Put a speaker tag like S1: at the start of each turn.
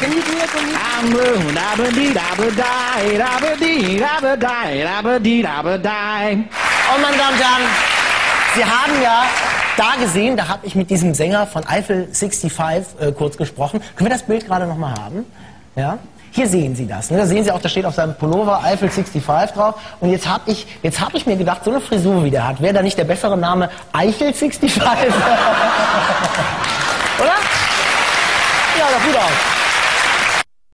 S1: Can you do it for me?
S2: I'm blue, da ba dee da ba die, da ba dee da ba die, da ba dee da ba die.
S1: Oh, meine Damen und Herren, Sie haben ja da gesehen, da habe ich mit diesem Sänger von Eiffel 65 kurz gesprochen. Können wir das Bild gerade noch mal haben? Ja? Hier sehen Sie das. Ne? Da sehen Sie auch, da steht auf seinem Pullover Eiffel 65 drauf. Und jetzt hab ich mir gedacht, so eine Frisur wie der hat, wäre da nicht der bessere Name Eichel 65? Oder? Ja, doch gut aus.